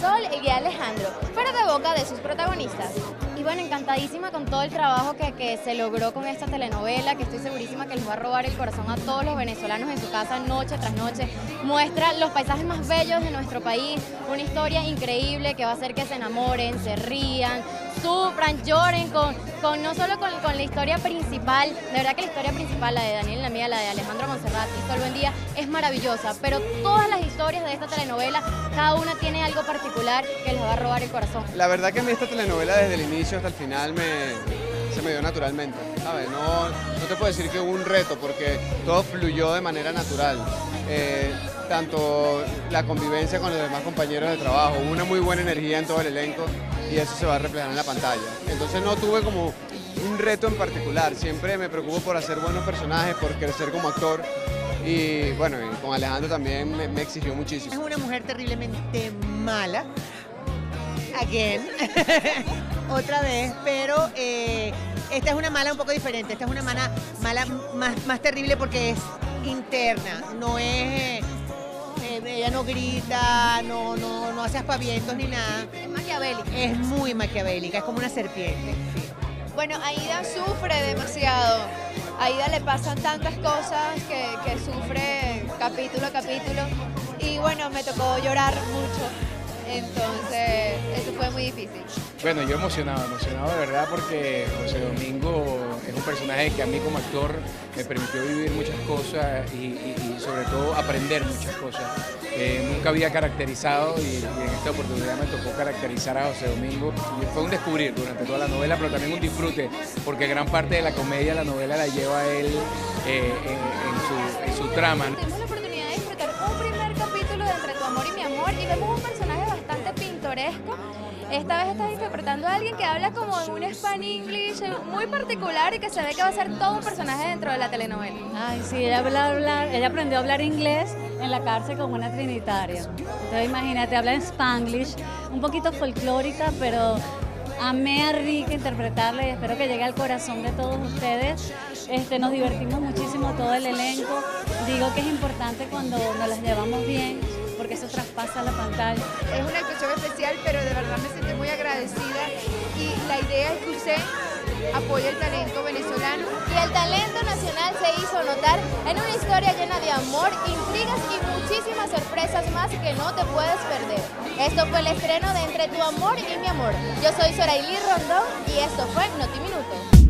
Marisol y Alejandro, fuera de boca de sus protagonistas. Y bueno, encantadísima con todo el trabajo que se logró con esta telenovela, que estoy segurísima que les va a robar el corazón a todos los venezolanos en su casa noche tras noche. Muestra los paisajes más bellos de nuestro país, una historia increíble que va a hacer que se enamoren, se rían, sufran, lloren no solo con la historia principal. De verdad que la historia principal, la de Daniel y la mía, la de Alejandro Monserrat y Sol Buendía, es maravillosa, pero todas las historias de esta telenovela, cada una tiene algo particular que les va a robar el corazón. La verdad que a mí esta telenovela desde el inicio hasta el final se me dio naturalmente, ¿sabes? No te puedo decir que hubo un reto porque todo fluyó de manera natural. Tanto la convivencia con los demás compañeros de trabajo, hubo una muy buena energía en todo el elenco y eso se va a reflejar en la pantalla. Entonces no tuve como un reto en particular, siempre me preocupo por hacer buenos personajes, por crecer como actor y bueno, y con Alejandro también me exigió muchísimo. Es una mujer terriblemente mala, again, otra vez, pero esta es una mala un poco diferente, esta es una mala más terrible porque es interna, no es... ella no grita, no hace aspavientos ni nada. Es maquiavélica. Es muy maquiavélica, es como una serpiente. Sí. Bueno, Aida sufre demasiado. A Aida le pasan tantas cosas que sufre capítulo a capítulo. Y bueno, me tocó llorar mucho. Entonces, eso fue muy difícil. Bueno, yo emocionado de verdad porque José Domingo es un personaje que a mí como actor me permitió vivir muchas cosas y sobre todo aprender muchas cosas. Nunca había caracterizado y en esta oportunidad me tocó caracterizar a José Domingo. Y fue un descubrir durante toda la novela, pero también un disfrute, porque gran parte de la comedia la novela la lleva él en su trama. Tuvimos la oportunidad de disfrutar un primer capítulo de Entre tu amor y mi amor y vemos un personaje bastante pintoresco. Esta vez estás interpretando a alguien que habla como en un Spanglish muy particular y que se ve que va a ser todo un personaje dentro de la telenovela. Ay, sí, ella aprendió a hablar inglés en la cárcel como una trinitaria. Entonces imagínate, habla en Spanglish, un poquito folclórica, pero amé a Rica interpretarla y espero que llegue al corazón de todos ustedes. Nos divertimos muchísimo todo el elenco. Digo que es importante cuando nos las llevamos bien, porque eso traspasa la pantalla. Es una actuación especial, pero de verdad me sentí muy agradecida y la idea es que usted apoye el talento venezolano. Y el talento nacional se hizo notar en una historia llena de amor, intrigas y muchísimas sorpresas más que no te puedes perder. Esto fue el estreno de Entre tu amor y mi amor. Yo soy Soraily Rondón y esto fue Noti Minuto.